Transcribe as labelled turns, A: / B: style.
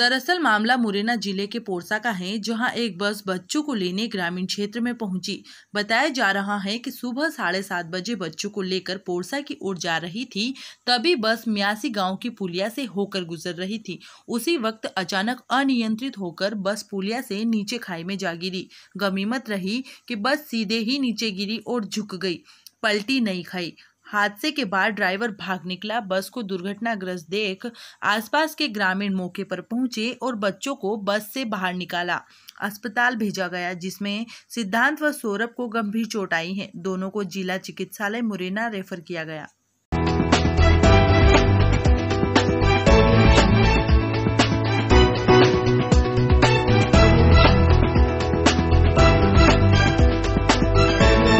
A: दरअसल मामला मुरैना जिले के पोरसा का है, जहां एक बस बच्चों को लेने ग्रामीण क्षेत्र में पहुंची। बताया जा रहा है कि सुबह 7:30 बजे बच्चों को लेकर पोरसा की ओर जा रही थी। तभी बस म्यासी गांव की पुलिया से होकर गुजर रही थी। उसी वक्त अचानक अनियंत्रित होकर बस पुलिया से नीचे खाई में जा गिरी। गनीमत रही कि बस सीधे ही नीचे गिरी और झुक गई, पलटी नहीं खाई। हादसे के बाद ड्राइवर भाग निकला। बस को दुर्घटनाग्रस्त देख आसपास के ग्रामीण मौके पर पहुंचे और बच्चों को बस से बाहर निकाला। अस्पताल भेजा गया, जिसमें सिद्धांत व सौरभ को गंभीर चोट आई है। दोनों को जिला चिकित्सालय मुरैना रेफर किया गया।